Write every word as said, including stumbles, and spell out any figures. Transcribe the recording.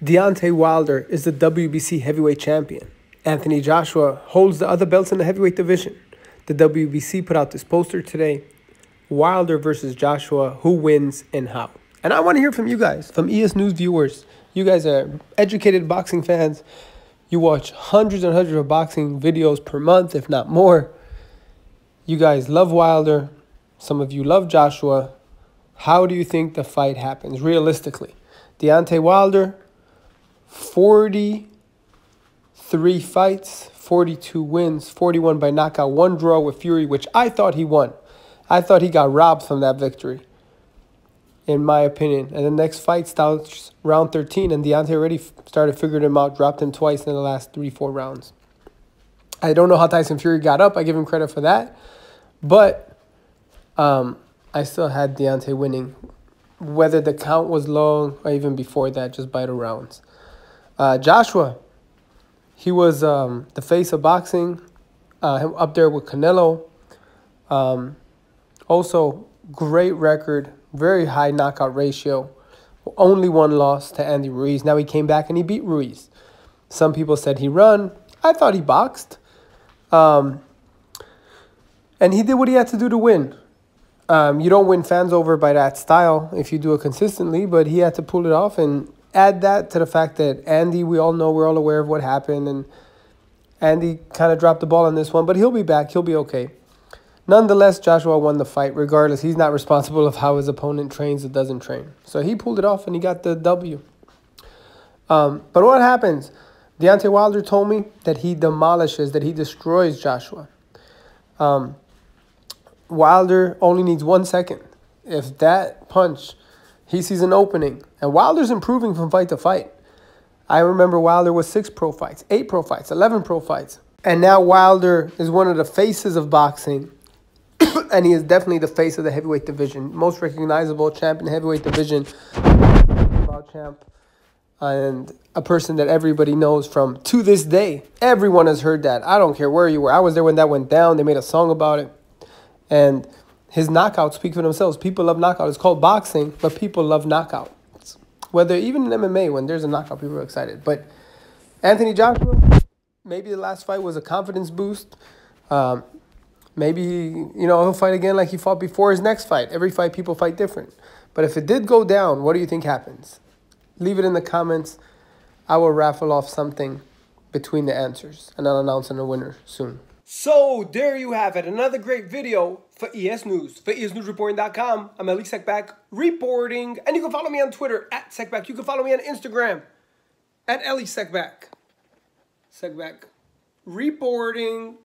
Deontay Wilder is the W B C heavyweight champion. Anthony Joshua holds the other belts in the heavyweight division. The W B C put out this poster today. Wilder versus Joshua, who wins and how? And I want to hear from you guys, from EsNews viewers. You guys are educated boxing fans. You watch hundreds and hundreds of boxing videos per month, if not more. You guys love Wilder. Some of you love Joshua. How do you think the fight happens realistically? Deontay Wilder, forty-three fights, forty-two wins, forty-one by knockout, one draw with Fury, which I thought he won. I thought he got robbed from that victory, in my opinion. And the next fight starts round thirteen, and Deontay already started figuring him out, dropped him twice in the last three, four rounds. I don't know how Tyson Fury got up. I give him credit for that. But um, I still had Deontay winning, whether the count was long or even before that, just by the rounds. Uh, Joshua, he was um, the face of boxing, uh, up there with Canelo. Um, also, great record, very high knockout ratio. Only one loss to Andy Ruiz. Now he came back and he beat Ruiz. Some people said he run. I thought he boxed. Um, and he did what he had to do to win. Um, you don't win fans over by that style if you do it consistently, but he had to pull it off. And add that to the fact that Andy, we all know, we're all aware of what happened. And Andy kind of dropped the ball on this one, but he'll be back. He'll be okay. Nonetheless, Joshua won the fight. Regardless, he's not responsible of how his opponent trains or doesn't train. So he pulled it off and he got the W. Um, but what happens? Deontay Wilder told me that he demolishes, that he destroys Joshua. Um, Wilder only needs one second. If that punch, he sees an opening. And Wilder's improving from fight to fight. I remember Wilder was six pro fights, eight pro fights, eleven pro fights. And now Wilder is one of the faces of boxing. And he is definitely the face of the heavyweight division. Most recognizable champ in the heavyweight division. About champ. And a person that everybody knows from to this day. Everyone has heard that. I don't care where you were. I was there when that went down. They made a song about it. And his knockouts speak for themselves. People love knockout. It's called boxing, but people love knockout. Whether even in M M A, when there's a knockout, people are excited. But Anthony Joshua, maybe the last fight was a confidence boost. Um, maybe, you know, he'll fight again like he fought before his next fight. Every fight, people fight different. But if it did go down, what do you think happens? Leave it in the comments. I will raffle off something between the answers, and I'll announce a winner soon. So there you have it. Another great video for E S News. For E S News Reporting dot com, I'm Eli Sekback reporting. And you can follow me on Twitter at Sekback. You can follow me on Instagram at Eli Sekback. Sekback reporting.